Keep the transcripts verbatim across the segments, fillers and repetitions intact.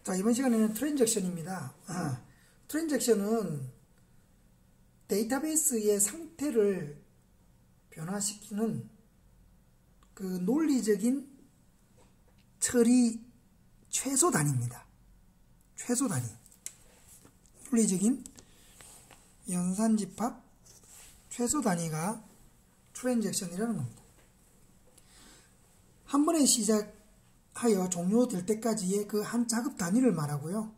자, 이번 시간에는 트랜잭션입니다. 아, 트랜잭션은 데이터베이스의 상태를 변화시키는 그 논리적인 처리 최소 단위입니다. 최소 단위. 논리적인 연산집합 최소 단위가 트랜잭션이라는 겁니다. 한 번에 시작하여 종료될 때까지의 그 한 작업 단위를 말하고요.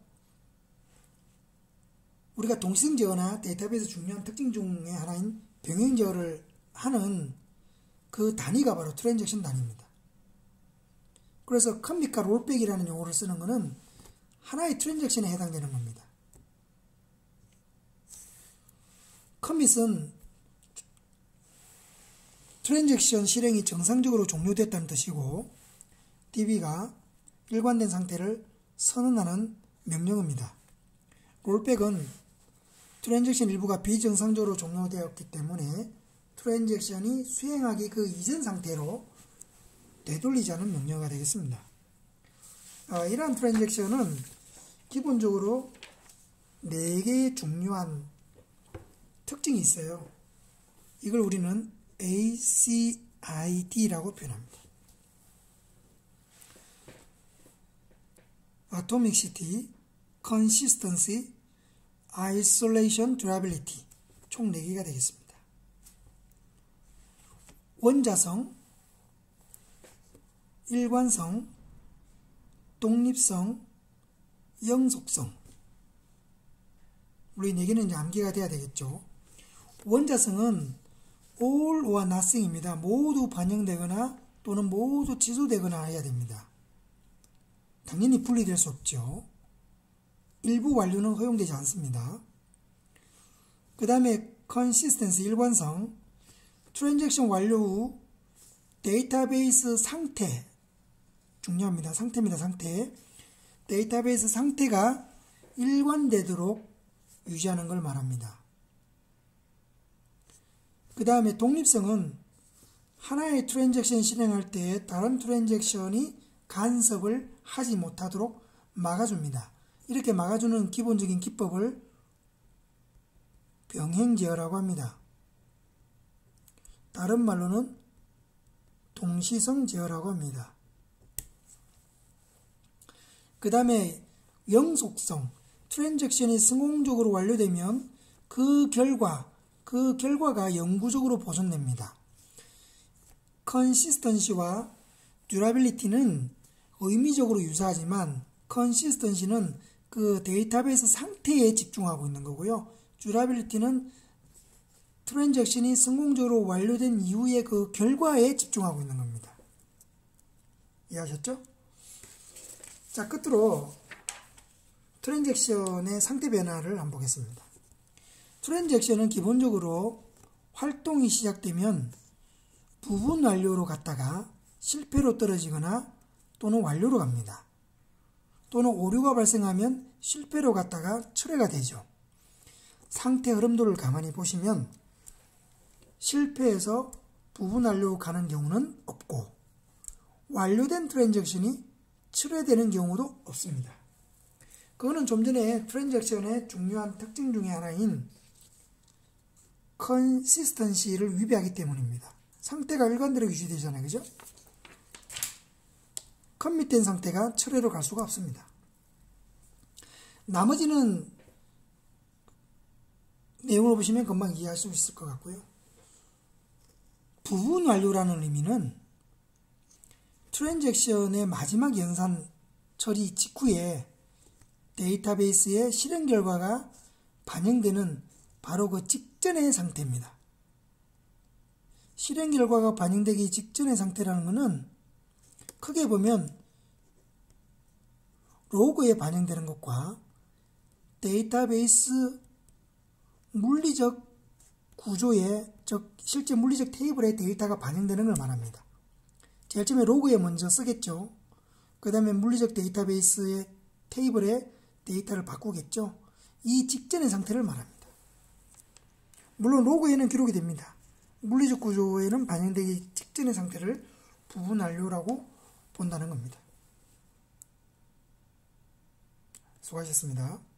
우리가 동시성 제어나 데이터베이스 중요한 특징 중에 하나인 병행 제어를 하는 그 단위가 바로 트랜잭션 단위입니다. 그래서 커밋과 롤백이라는 용어를 쓰는 것은 하나의 트랜잭션에 해당되는 겁니다. 커밋은 트랜잭션 실행이 정상적으로 종료됐다는 뜻이고, 디비가 일관된 상태를 선언하는 명령어입니다. 롤백은 트랜잭션 일부가 비정상적으로 종료되었기 때문에 트랜잭션이 수행하기 그 이전 상태로 되돌리자는 명령어가 되겠습니다. 아, 이러한 트랜잭션은 기본적으로 네 개의 중요한 특징이 있어요. 이걸 우리는 에이 씨 아이 디라고 표현합니다. Atomicity, Consistency, Isolation, Durability 총 네 개가 되겠습니다. 원자성, 일관성, 독립성, 영속성. 우리 네 개는 이제 암기가 돼야 되겠죠. 원자성은 all or nothing입니다. 모두 반영되거나 또는 모두 취소되거나 해야 됩니다. 당연히 분리될 수 없죠. 일부 완료는 허용되지 않습니다. 그 다음에 consistency, 일관성, 트랜잭션 완료 후 데이터베이스 상태, 중요합니다. 상태입니다. 상태. 데이터베이스 상태가 일관되도록 유지하는 걸 말합니다. 그 다음에 독립성은 하나의 트랜잭션 실행할 때 다른 트랜잭션이 간섭을 하지 못하도록 막아줍니다. 이렇게 막아주는 기본적인 기법을 병행 제어라고 합니다. 다른 말로는 동시성 제어라고 합니다. 그 다음에 영속성, 트랜잭션이 성공적으로 완료되면 그 결과, 그 결과가 영구적으로 보존됩니다. 컨시스턴시와 듀라빌리티는 의미적으로 유사하지만 컨시스턴시는 그 데이터베이스 상태에 집중하고 있는 거고요. 듀라빌리티는 트랜잭션이 성공적으로 완료된 이후의 그 결과에 집중하고 있는 겁니다. 이해하셨죠? 자, 끝으로 트랜잭션의 상태 변화를 한번 보겠습니다. 트랜잭션은 기본적으로 활동이 시작되면 부분 완료로 갔다가 실패로 떨어지거나 또는 완료로 갑니다. 또는 오류가 발생하면 실패로 갔다가 철회가 되죠. 상태 흐름도를 가만히 보시면 실패해서 부분 완료로 가는 경우는 없고 완료된 트랜잭션이 철회되는 경우도 없습니다. 그거는 좀 전에 트랜잭션의 중요한 특징 중에 하나인 컨시스턴시를 위배하기 때문입니다. 상태가 일관되게 유지되잖아요. 그죠? 커밋된 상태가 철회로 갈 수가 없습니다. 나머지는 내용을 보시면 금방 이해할 수 있을 것 같고요. 부분 완료라는 의미는 트랜잭션의 마지막 연산 처리 직후에 데이터베이스의 실행 결과가 반영되는 바로 그 직전의 상태입니다. 실행 결과가 반영되기 직전의 상태라는 것은 크게 보면 로그에 반영되는 것과 데이터베이스 물리적 구조에, 즉 실제 물리적 테이블에 데이터가 반영되는 걸 말합니다. 제일 처음에 로그에 먼저 쓰겠죠. 그 다음에 물리적 데이터베이스의 테이블에 데이터를 바꾸겠죠. 이 직전의 상태를 말합니다. 물론 로그에는 기록이 됩니다. 물리적 구조에는 반영되기 직전의 상태를 부분 완료라고 본다는 겁니다. 수고하셨습니다.